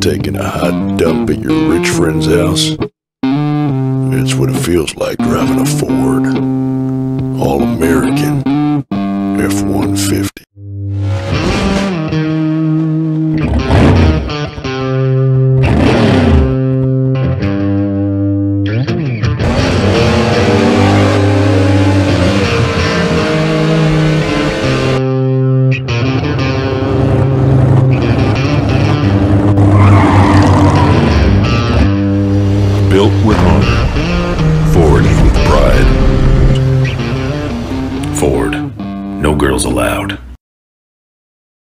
taking a hot dump at your rich friend's house? It's what it feels like driving a Ford. All-American F-150.